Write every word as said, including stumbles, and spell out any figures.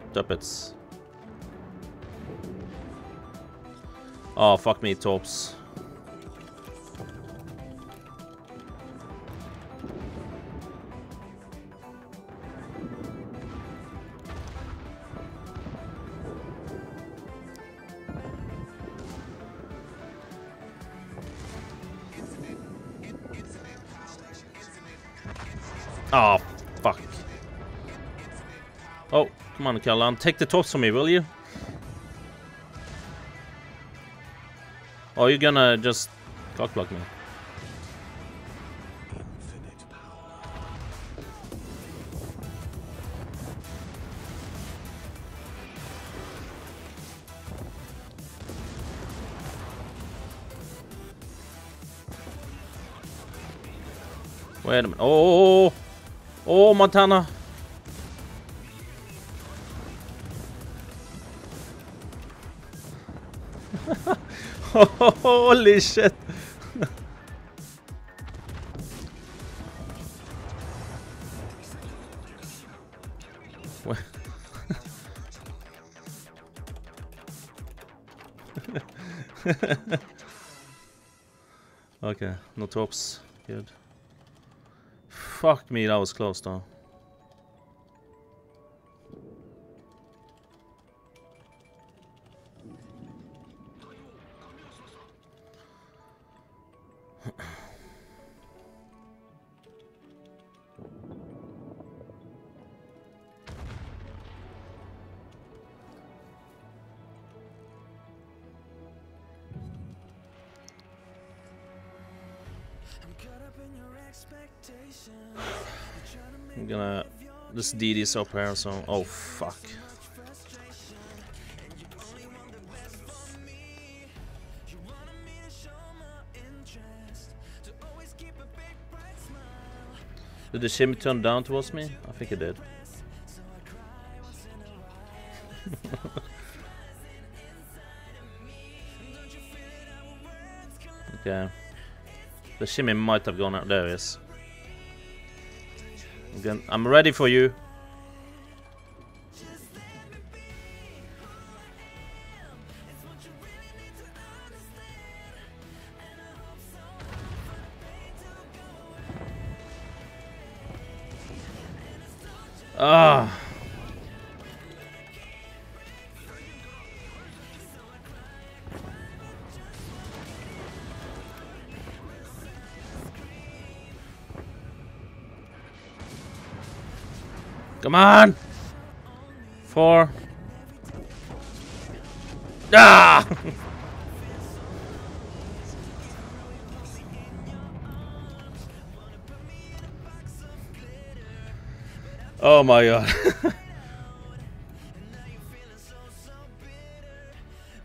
Tuppets. Oh, fuck me, Torps. Oh, fuck. Oh, come on, Kellan. Take the Torps from me, will you? Or are you gonna just cockblock me? Wait a minute. Oh, oh, Montana. Holy shit. Okay, no Torps. Good. Fuck me, that was close though. I'm gonna just D this up here, so oh fuck. Did the shimmy turn down towards me? I think it did. Okay. The shimmy might have gone out. There it is. Again, I'm ready for you. Ah. Come on! Four. Ah! Oh my god.